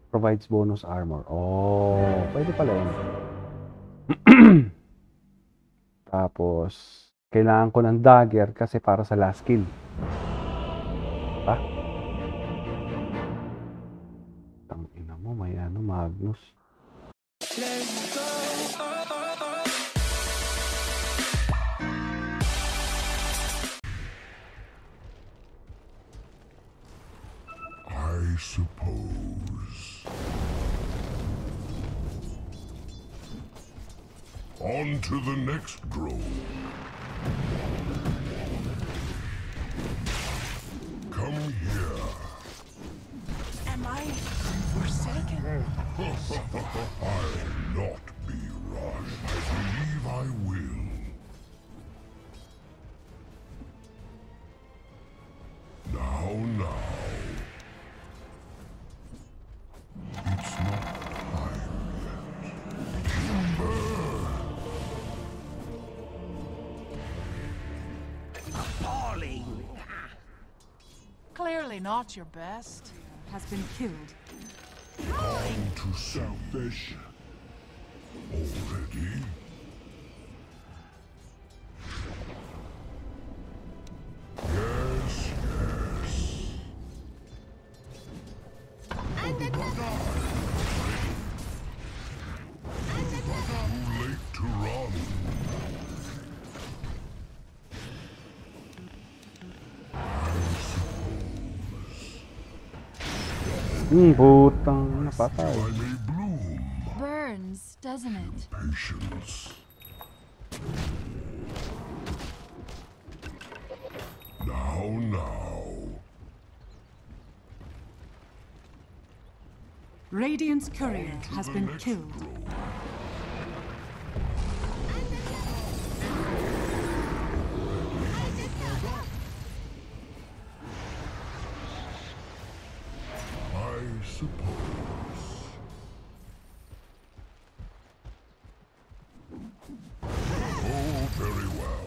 Provides bonus armor. Oh, pwede pala yun. Tapos, kailangan ko ng dagger kasi para sa last kill. Diba? Tangina mo, may ano, Magnus. I suppose. On to the next grove. Come here. Am I forsaken? I'll not be rushed. I believe I will. Now. It's not time yet. Timber! Appalling! Clearly not your best. Has been killed. I'm too selfish. Already? Yes. Too late to run. Putang napatay. I may bloom. Burns, doesn't it? Patience. Now. Radiant's courier has been killed. I suppose. Oh, very well.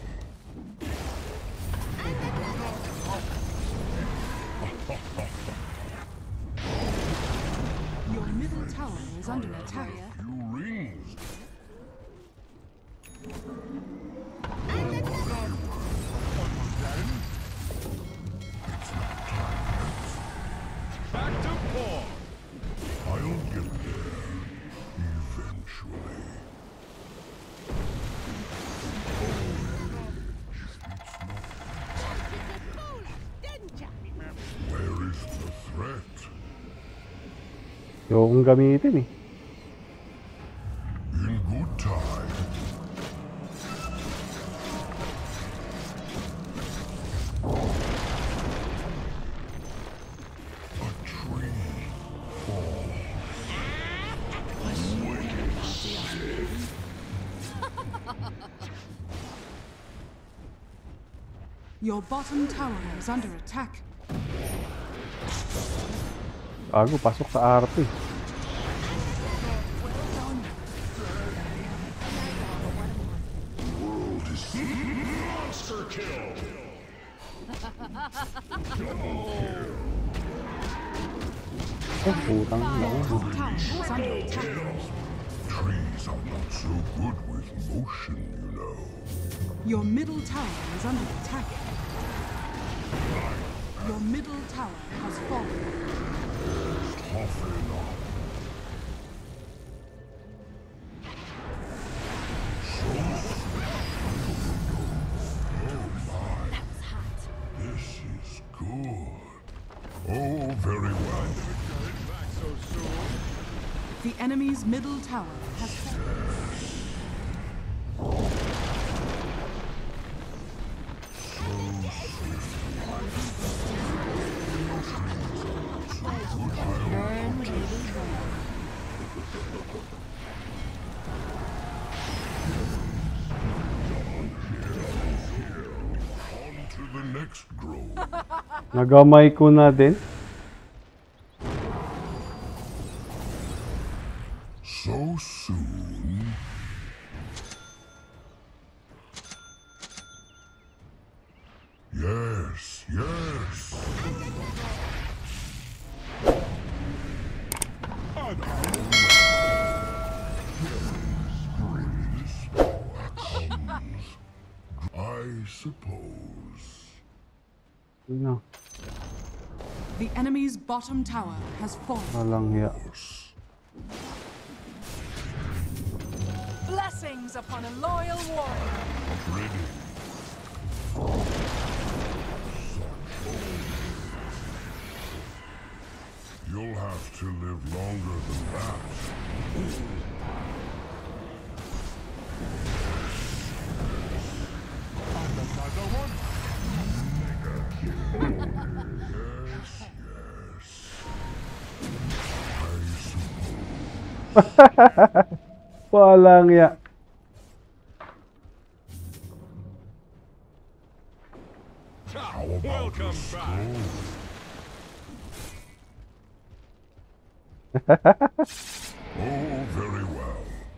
Your middle tower is under attack. Few rings. Back to form. I'll get there eventually. Where is the threat? Yung gamitin eh. In good time. A tree falls. Your bottom tower is under attack. Bago, pasok sa RP. World is monster kill. Oh, putang ina ko. Top tower is under attack. Trees are not so good with motion, you know. Your middle tower is under attack. Your middle tower has fallen. Toughen up. This is good. Oh, very well. Back so soon. The enemy's middle tower has fallen. Burn, baby, burn. On to the next grove. Nagamay ko na din. So soon. Yes. I suppose. Ano? The enemy's bottom tower has fallen. Walang hiya. Blessings upon a loyal warrior. Ready. You'll have to live longer than that. Another one. Yes, yes. I suppose. Walang hiya. How about Welcome a back. stroll? Oh, very well.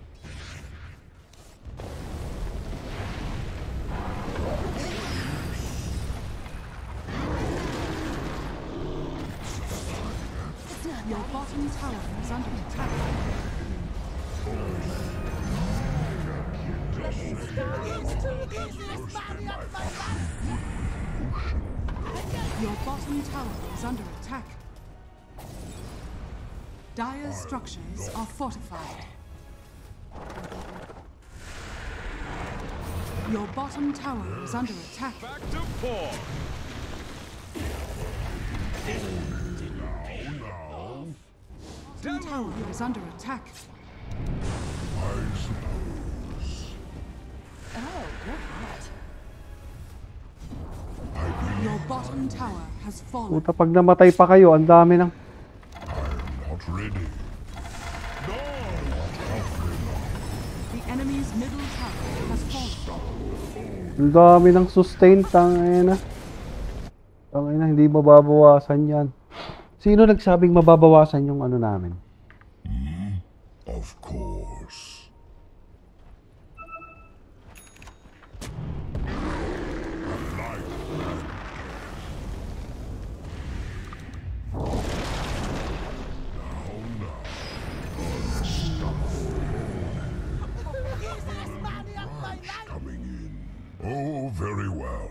Your bottom tower is under attack. Your bottom tower is under attack. Dire's structures are fortified. Your bottom tower is under attack. Back to 4. Bottom tower is under attack. I suppose. Oh, you're hot. I believe Your bottom tower has fallen. Puta, pag namatay pa kayo, ang dami ng... I'm not ready. The enemy's middle tower has fallen. Ang dami ng sustain, tangina. Tangina, hindi mababawasan yan. Sino nagsabing mababawasan yung ano namin? Of course. Coming in. Oh, very well.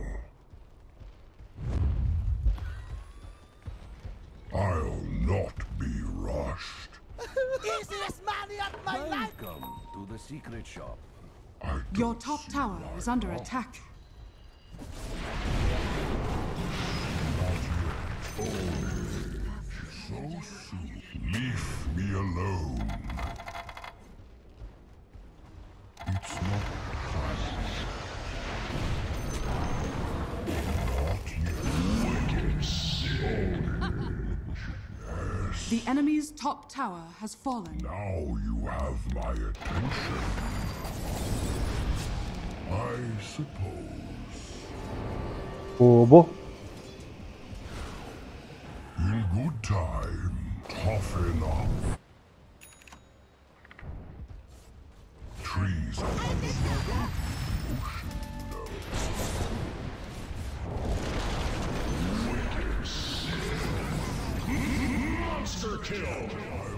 I'll not be rushed. Welcome to the secret shop. I Your don't top see tower why is under not. attack. So soon. Leave me alone. It's not time. Not yet. The enemy's top tower has fallen. Now you have my attention. I suppose. Bobo. In good time, toughen up. Trees are not so good with motion, no. Monster kill!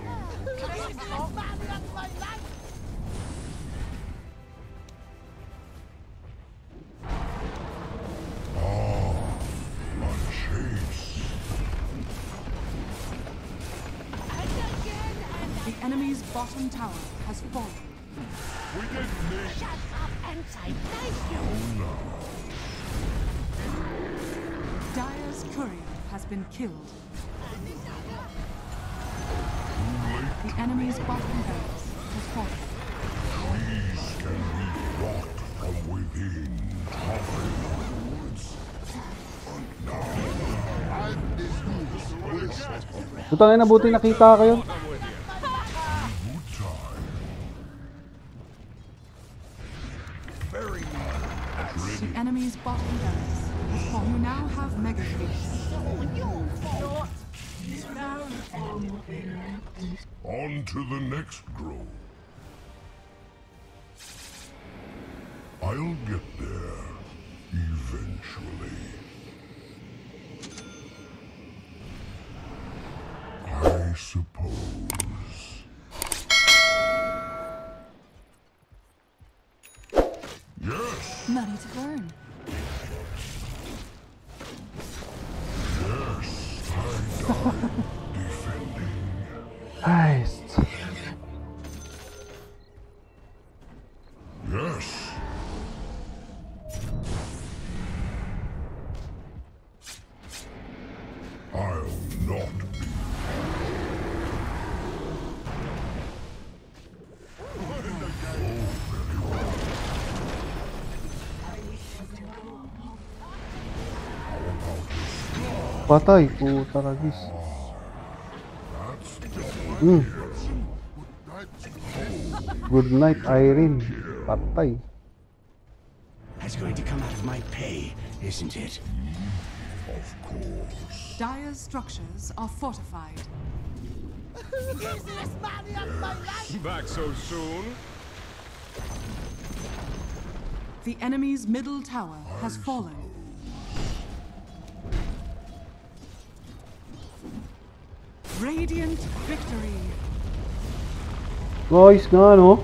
A chase. The enemy's bottom tower has fallen. We didn't need. Shut up and say thank you. Dire's courier has been killed. The enemy's bottom barracks has fallen. Trees can be rot from within. Toughen up. Putang ina, buti nakita kayo. Good time. The enemy's bottom barracks has fallen. You now have mega creeps. On to the next grove. I'll get there eventually. I suppose. Money to burn. Nice. Yes. I'll not be. Patay, puta ragis. Good night, Irene. Patay. That's going to come out of my pay, isn't it? Dire's structures are fortified. Easiest money of my life! Back so soon? The enemy's middle tower has fallen. Radiant victory. Guys nga, no?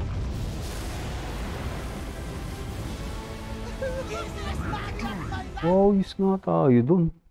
Easiest money of my life! Guys nga tayo dun.